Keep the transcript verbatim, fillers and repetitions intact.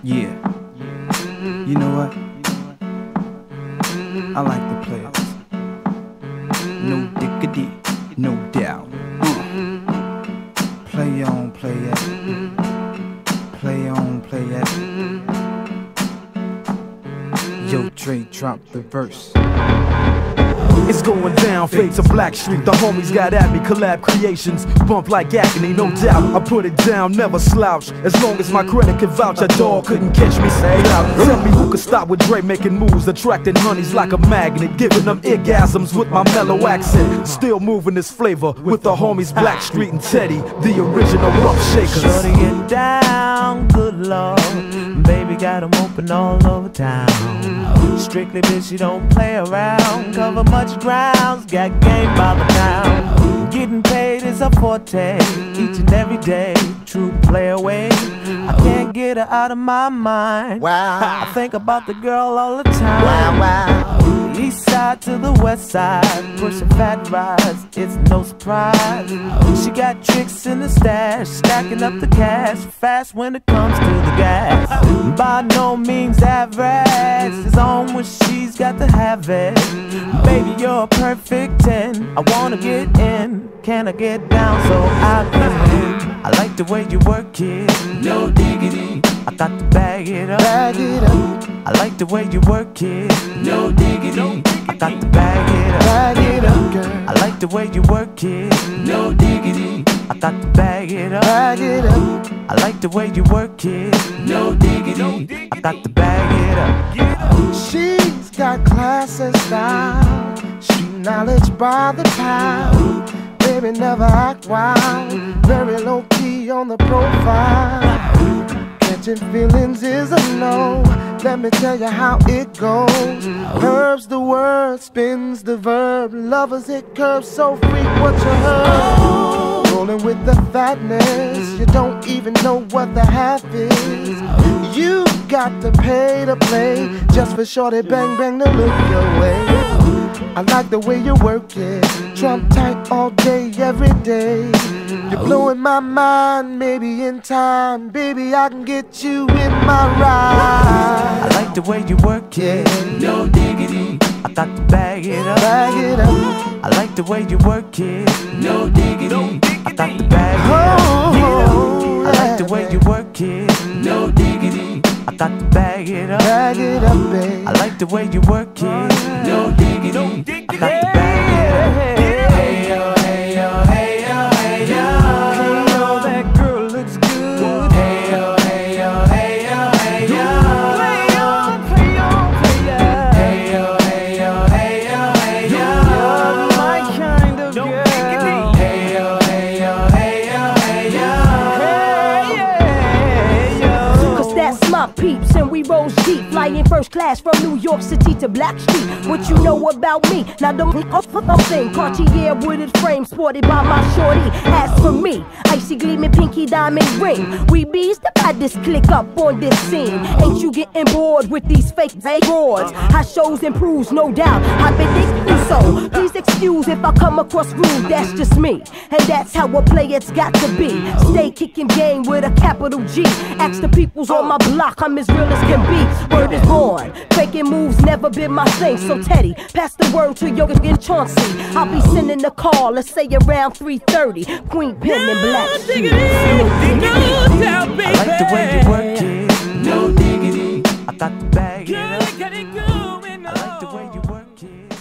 Yeah. You know what? I like the players. No diggity, no doubt. Uh. Play on, play it. Play on, play it. Yo, Dre, drop the verse. It's going down, fade to Blackstreet. The homies got at me, collab creations. Bump like agony, no doubt. I put it down, never slouch. As long as my credit can vouch, a dog couldn't catch me. Say out. Tell me who could stop with Dre making moves, attracting honeys like a magnet, giving them orgasms with my mellow accent. Still moving this flavor with the homies Blackstreet and Teddy, the original rough shakers. Shorty get down, good lord. Baby got them open all over town. Strictly bitch, you don't play around. Cover much grounds, got game by the pound. Getting paid is a forte, each and every day. True play away, I can't get her out of my mind. Wow, I think about the girl all the time. Wow, wow. East side to the west side, pushing fat rides, it's no surprise. She got tricks in the stash, stacking up the cash, fast when it comes to the gas. By no means average, it's on when she's got to have it. Baby, you're a perfect ten, I wanna get in. Can I get down so I can win? I like the way you work it, no diggity. I got to bag it up, bag it up. I like the way you work it, no diggity. I got to bag it up, bag it up, girl. I like the way you work it, no diggity. I got to bag it up, bag it up. I like the way you work it, no diggity. I got to bag it up. She's got class and style, street knowledge by the pound. Baby never act wild, very low key on the profile. Catching feelings is a no, let me tell you how it goes. Curves the word, spins the verb, lovers it curves so freak what you heard. Rolling with the fatness, you don't even know what the half is. You got to pay to play, just for shorty bang bang to look your way. I like the way you work it, trump tight all day, every day. You're blowing my mind, maybe in time, baby I can get you in my ride. I like the way you work it, no diggity. I got to bag it up, bag it up. I like the way you work it, no diggity. I got to bag it up, yeah. I like the way you work it, no diggity. I got to bag it up, bag it up, babe. I like the way you work it, no diggity. I got to bag it up. Hey yo, hey yo, hey yo, hey yo. You know that girl looks good. Hey yo, hey yo, hey yo, hey yo. Play on, play on, play on. Hey yo, hey yo, hey yo, hey yo. You're my kind of girl. Hey yo, hey yo, hey yo, hey yo. Hey yo. Cause that's my peeps and we roll deep, flying first class from New York City to Blackstreet. What you know about me? Now don't off for thing. Cartier wooded frame sported by my shorty. As for me, icy gleaming pinky diamond ring. We bees the baddest click up on this scene. Ain't you getting bored with these fake fake roars? How shows improves, no doubt. I've been thinking so. Please excuse if I come across rude. That's just me, and that's how a player's got to be. Stay kicking game with a capital G. Ask the peoples on my block, I'm as real as can be. Word is born, faking moves never been my thing. So Teddy, pass the word to Yoga and Chauncey. I'll be sending the call, let's say around three thirty. Queen Pen and Black. I like the way you work it, no diggity. I got to bag it up. I like the way you work it.